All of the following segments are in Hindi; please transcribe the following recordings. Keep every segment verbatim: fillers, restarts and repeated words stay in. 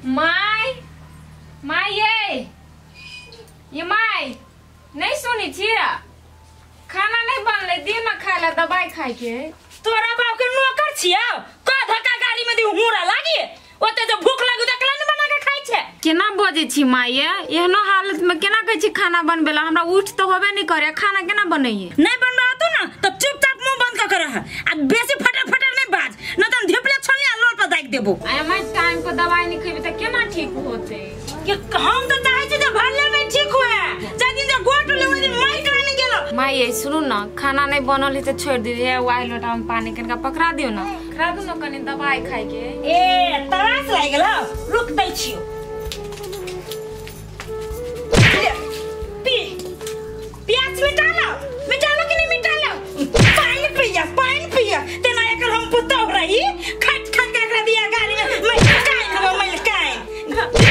माय माय ये ये माय नहीं सुनी छिया खाना नहीं बनले दिन में खाए ला दवाई खाए के तोरा बाप के नौकर छिया का धक्का गाड़ी में दी हुरा लागी ओते जो भूख लागू तकला नहीं बना के खाइ छे केना बजे छी माय एहनो हालत में केना कहै छी खाना बनबेला हमरा उठ तो होबे नहीं करे खाना केना बनैये नहीं बनबा तो ना तो चुपचाप मुंह बंद कर रहा आ बेसी फटर फटर नहीं बाज न त धिपले छोलिया लोल पर दाग देबो आय मैं टाइम पर दवाई नहीं खेबे त केना ठीक होते कि हम तो चाहे छी जे भले नहीं ठीक होए जदी जे गोट ले ओइ दिन माई करे नहीं गेलो माय ये सुनु ना खाना नहीं बनल है तो छोड़ दीजिए वाई लोटा में पानी कनका पकड़ा दियो ना खरा दू न कनी दवाई खाए के ए तरास लाग गेलो रुक दै छियो पी प्याज मिटा लो मिटा लो कि नहीं मिटा लो पानी पिया पानी पिया तेना एकल हम पुतो रही खट खट कर दिया गाड़ी में मैं काई हम मैं काई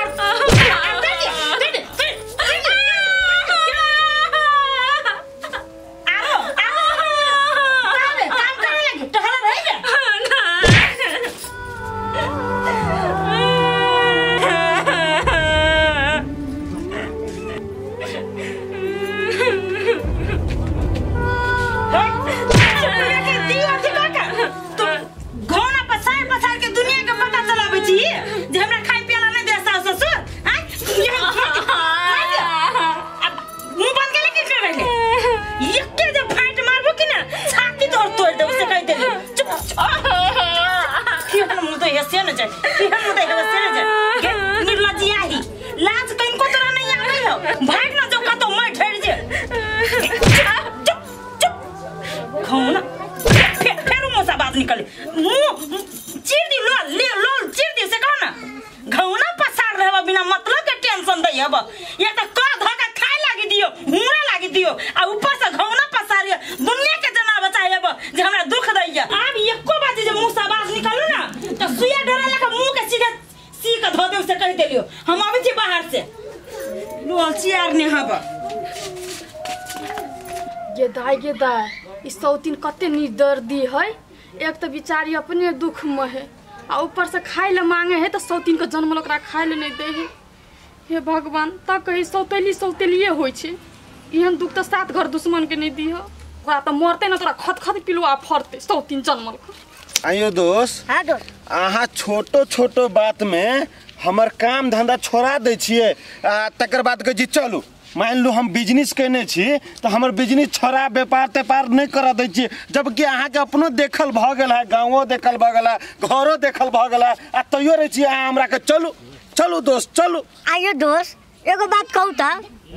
ये दाई इस सौतीन कते निर्दर्दी है एक तो बेचारी अपने दुख में है आ ऊपर से खाए ले मांगे है तो सौतीन के जन्म ओकरा खाए ले नहीं दे है। हे भगवान त कहीं सौतेली सौतेलिए होय छे एहन दुख तो सात घर दुश्मन के नहीं दी हो ओकरा तो मरते न तोरा खत खत पिलुआ फरते सौतीन जन्मल आइयो दोस्त हां दोस्त आहा छोटो छोटो बात में हमर काम धंधा छोड़ा दे छिए तकर बाद के जी चलू मान लो हम बिजनेस करने छी तो हमर बिजनेस छोड़ा व्यापार व्यापार नहीं करा दे छी जबकि अहाँ के अपनो देखल भ गेल है गांवो देखल भ गेल है घरो देखल भ गेल है आ तैयो रहे छी अहाँ हमरा के चलू चलू दोस्त चलू आइयो दोस्त एगो बात कहू त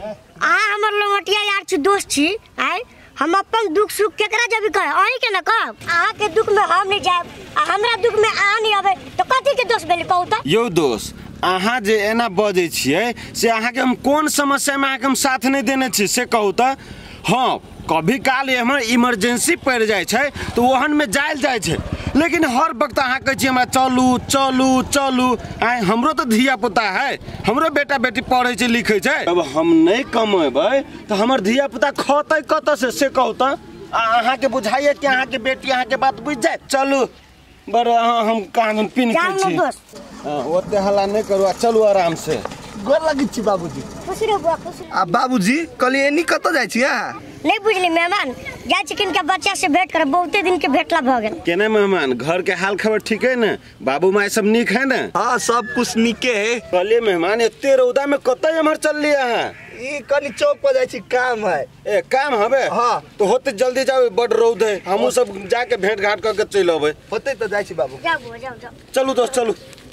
अहाँ हमर लंगटिया यार छी दोस्त छी आइ हम अपन दुख सुख केकरा जब कहे अही के न कहब अहाँ के दुख में हम नहीं जाब आ हमरा दुख में अहाँ नहीं आबे तो कथि के दोस्त भेल कहू त यो दोस्त अहाँ जे एना बजे छिए से अहाँ के हम कोन समस्या में अहाँ के हम साथ नहीं देने छी से कहू त हाँ कभी काल हमर इमरजेंसी पड़ जाए छे तो ओहन में जायल जाए छे लेकिन हर वक्त अहाँ कह छी हमरा चलू चलू चलू आइ हमरो तो धिया पुता है हमरो बेटा बेटी पढ़े छे लिखे छे अब हम नहीं कमेबै तो हमर धिया पुता खतै कत से से कहू त अहाँ के बुझाइए कि अहाँ के बेटी अहाँ के बात बुझ जाए चलू बर हम कान पिन के छी हां ओते हल्ला नहीं करू चलू आराम से गोर लगी छी बाबूजी खुश रहो बुआ खुश आ बाबूजी कली एनी कत जाय छी आ नहीं बुझली मेहमान जाय छी किनका बच्चा से भेंट कर बहुते दिन के भेटला भ गेल केने मेहमान घर के हाल खबर ठीक है ना बाबू माई सब नीक है ना हां सब कुछ नीके है कले मेहमान एते रौदा में कतय हमर चल लिया है ई कली चौक पर जाय छी काम है ए काम हबे हां तो होते जल्दी जाओ बड़ रौद है हमहु सब जाके भेंट घाट करके चल आबे होते तो जाय छी बाबू जाओ बुआ जाओ जाओ चलू दोस्त चलू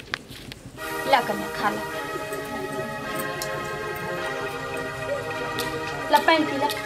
ला कन्या खा ला ला पानी पी ला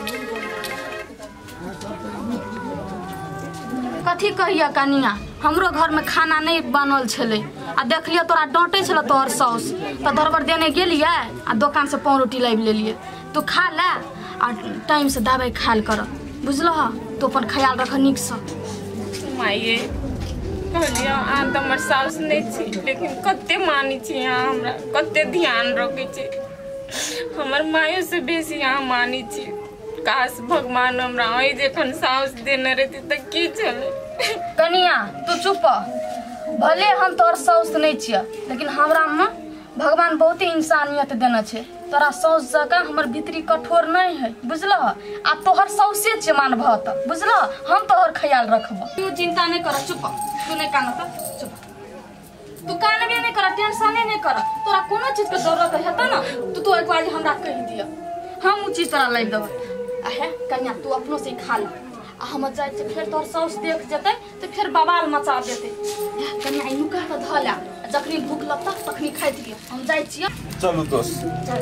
कथी कहिया कनिया हमरो घर में खाना नहीं बनल छले आ देखलियो तोरा डांटे छल तोहर साउस तो धरबर देने गेलिए आ दुकान से पाव रोटी लाइब लेलिए तू खा ला आ टाइम से दवाई खाल कर बुझलह तो अपन ख्याल रख निक से माये कहलिया आ त हमर साउस नहीं छी लेकिन कते मानी छी यहाँ हमरा कते ध्यान रखे छी हमर मायो से बेसी यहाँ मानी छी काश भगवान हमरा ओइ जखन साउस देने रहती त की चले कनिया तू चुप भले हम तोर सौस नहीं छिया लेकिन हमरा में भगवान बहुत ही इंसानियत देना छे। तोरा सौस जगह हमर भीतरी कठोर नहीं है बुझलह। आ तोहर सौसे छे मानभ त बुझलह। हम तोहर ख्याल रखब। तू चिंता नहीं कर। चुप तू नहीं कान त चुप। तू कान भी नहीं कर टेंशन नहीं कर। तोरा कोनो चीज के जरूरत है त ना तू तो एक बार हमरा कह दिया हम उ चीज तोरा लै देब। आहे कन्या तू अपनो से खा ले। आ हम जाय छे फिर तोर सौस देख जते तो फिर बवाल मचा देते। कन्या ई नुका त धला जखनी भूख लगता तखनी खाइ दिए। हम जाय छिए। चलू दोस्त।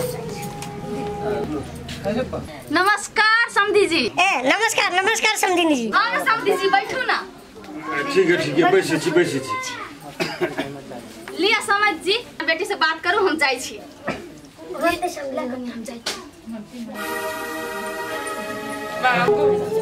नमस्कार समधी जी। ए नमस्कार नमस्कार समधिनी जी। हां समधी जी बैठू ना। ठीक है ठीक है बैसे छी बैसे छी। लिया समझ जी बेटी से बात करू हम जाय छी। रहते समला हम जाय छी। बाबू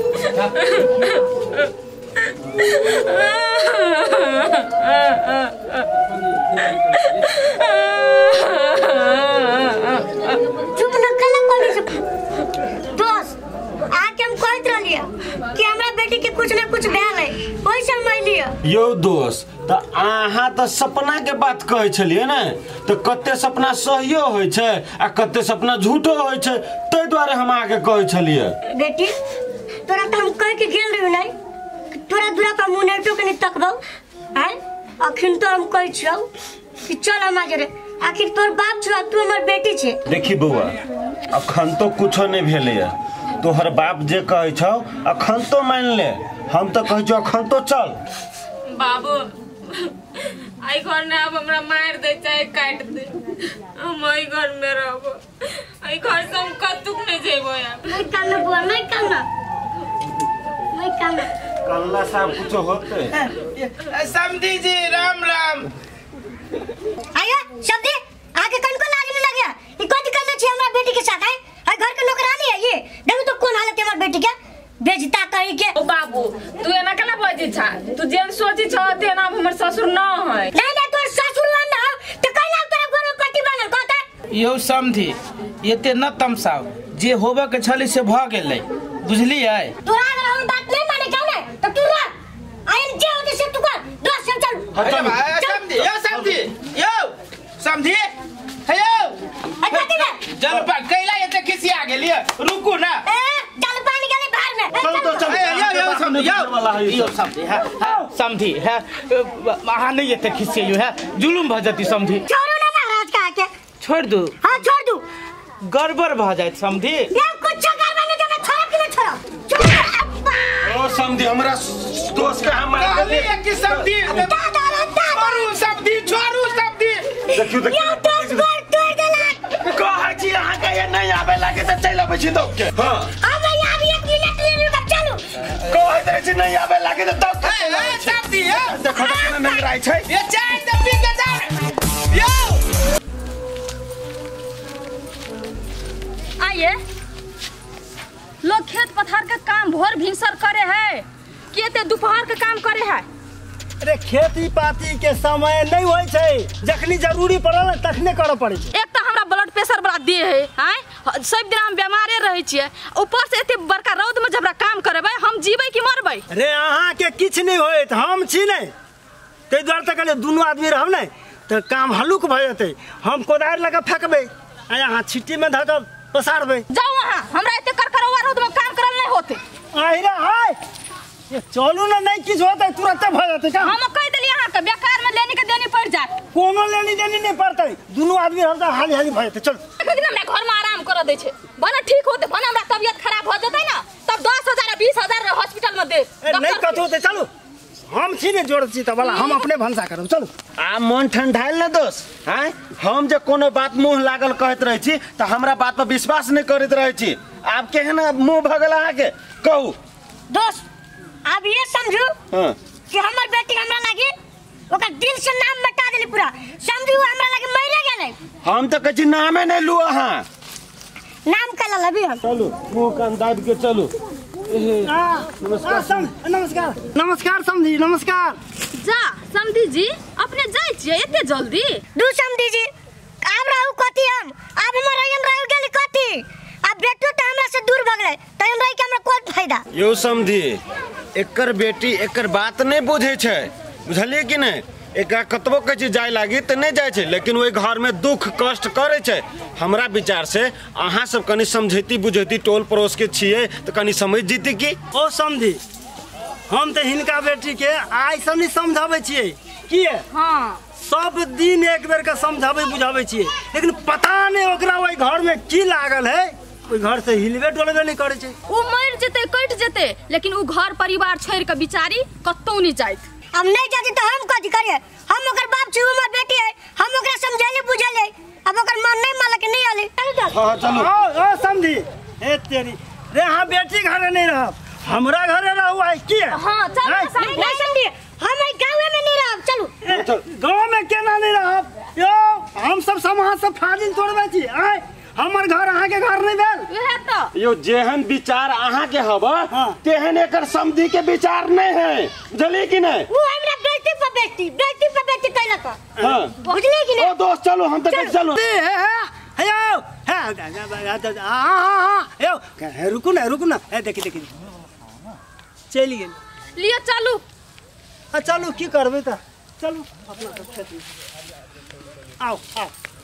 चुप न कला कोनी से दोस्त आके हम कहत रहलिए कि हमरा बेटी के कुछ ना कुछ भेल है ओइ समय लिया। यो दोस्त त अहाँ त सपना के बात कहै छलिए ने त कते सपना सहियो होइ छै आ कते सपना झूठो होइ छै तै दुआरे हम आके कहै छलिए। बेटी तोरा त हम कह के गेल रही नहीं तोरा दूरा पर मुंह नहीं टोकनी तकबो हैं। अखिन तो हम कहै छियौ कि चल हम आगे रे आखिर तोर बाप छौ तू हमर बेटी छे। देखी बउआ अखन तो कुछो नहीं भेले तोहर बाप जे कहै छौ अखन तो मान ले। हम तो कहै छौ अखन तो चल। बाबू आई घर ने अब हमरा मार दे चाहे काट दे हम आई घर में रहबो। आई घर से हम कतुक नहीं जेबो यार। नहीं काना बुआ नहीं काना नहीं काना कल्ला साहब कुछ होते। समधी जी राम राम। आया समधी आके कन को लाग नहीं लगे ई कोती करले छी हमरा बेटी के साथ है। है घर के नौकरानी है ये देखो तो कौन हालत है हमर बेटी के बेजता कही के। ओ बाबू तू एना कला बजे छा तू जेन सोची छ ते ना हमर ससुर न है। नहीं नहीं तोर ससुर ना तो कहला तोरा घर में पट्टी बनल कहता यो समधी एते न तमसाओ जे होबे के छली से भ गेलै बुझलियै। तोरा अगर हम बात नहीं माने क्यों नहीं तो तू रह आइन जे होते से तू कर दस से चल। अरे भाई समधी यो समधी यो समधी हे यो हटती ना जल पा कैला एते खिसी आ गेलिए रुकू ना। ए जल पानी गले बाहर में चल तो चल। यो यो समधी यो यो समधी है समधी है अहाँ नहीं एते खिसी यो है जुलुम भ जती समधी। छोड़ो ना महाराज का के छोड़ दू। हां छोड़ दू गड़बड़ भ जात समधी। ये कुछ करबा नहीं देना छोड़ कि नहीं छोड़ छोड़ अब्बा। ओ समधी हमरा दोस्त के हमारा कहली कि समधी छोड़ू समधी छोड़ू समधी। देखियो देखियो ये दस बार तोड़ देला कहै छी अहाँ के ये नहीं आबे लागे त चल आबै छी दौड़ के। हां अब यार एक मिनट ले लो चलो कहै त छी नहीं आबे लागे त दौड़ के ए समधी देखो त नहीं रहै छै। ये चाय त पी के जा यो आइए लोग खेत पथार के काम भोर भिनसर करे है कि एते दोपहर के काम करे है। अरे खेती पाती के समय नहीं होय छै जखनी जरूरी पड़ल तखने करे पड़े छै। एक तो हमरा ब्लड प्रेशर बड़ा दे है हैं सब दिन हम बीमारे रहे छिए ऊपर से एते बड़का रौद में जबरा काम करबै हम जीबै कि मरबै। अरे अहाँ के किछ नहीं होत हम छी नहीं तै द्वार तक दुनू आदमी रहब नहीं तो काम हल्लुक भ जेतै। हम कोदार लगा फेकबै आ अहाँ छिट्टी में धक पसारबै। जाओ वहां हमरा एते करकरवा रौद में काम करल नहीं होते। आहिरा हाय ये चलू ना नहीं किछ होतै तुरंत भ जेतै का। हम कह देली अहाँ के बेकार में लेनी के देनी पड़ जात। कोनो लेनी देनी नहीं पड़तै दुनू आदमी रहब त हाली हाली भ जेतै। चल एक दिन हमरा घर में आराम कर दै छै बना ठीक होते बना हमरा तबियत खराब हो जतै ना तब दस हजार बीस हजार हॉस्पिटल में दे। ए नहीं कथु होतै चलू हम छी ने जोड़ छी त वाला हम अपने भंसा करब चलू। आ मन ठंडाइल न दोस्त हैं हम जे कोनो बात मुंह लागल कहत रहै छी त हमरा बात पर विश्वास नहीं करत रहै छी। आब केहन मुंह भगल अहाँ के कहू दोस्त अब ये समझू हां कि हमर बेटी हमरा लागी ओकर दिल से नाम मिटा देली पूरा समझू हमरा लागी मर गेलै। हम त कहै छी नामे नहीं लू अहाँ नाम कला लबी हम चलू मुंह कान दाब के चलू। नमस्कार नमस्कार नमस्कार समझी नमस्कार। जा समधी जी अपने जाय छिए एते जल्दी। दू समधी जी आब रहू कथी हम अब हमर रहियन रह गेली कथी अब बेटो त हमरा से दूर भ गेलै त हम रह के हमरा कोन फायदा। यो समझी एकर बेटी एकर बात नहीं बुझे छै बुझलिए कि नहीं एकरा कतबो कहै छै जाय लागी तऽ नहि जाइ छै, लेकिन ओहि घरमे दुख कष्ट करै छै। हमरा विचार से अहाँ सब कनि समझैती बुझैती, टोल पड़ोस के छियै तऽ कनि समझ जीती की। ओ समझी हम तऽ हिनका बेटी के आइ सब नहीं समझाबै छियै की हाँ सब दिन एक बेर के समझाबै बुझाबै छियै, लेकिन पता नहीं ओकरा ओहि घर में की लागल है, ओहि घर से हिलबे डोलबे नहीं करे छै। उ मर जेते कट जेते, लेकिन उ घर परिवार छोड़ के बिचारी कतौ नहीं जाइत। अब नहीं जाती तो हम कथी करिए? हम ओकर बाप छी, हमर बेटी है, हम ओकरा समझाले बुझाले, अब ओकर मन नहीं मालक नहीं आले। हां चलो ओ ओ समझी ए तेरी रे हां बेटी घरे नहीं रह, हमरा घरे रहू आई की। हां चल नहीं समझी, हम आई गांव में नहीं रह। चलो गांव में केना नहीं रह यो, हम सब समाज से फाजिल तोड़बे छी। आय हमर घर अहाँ के घर नहीं भेल उहे त यो जेहन विचार अहाँ के हबा तेहन एकर समझी के विचार नहीं है, बुझली कि नहीं? वो हमरा बेटी पे बेटी बेटी पे बेटी कहला का हां बुझली कि नहीं? ओ दोस्त चलो हम तक चलो। हेयो हां यो रुकू ना रुकू ना, ए देखी देखी चली गेल। लियो चलू। आ चलू की करबे त चलू अपना सब खेती आओ आओ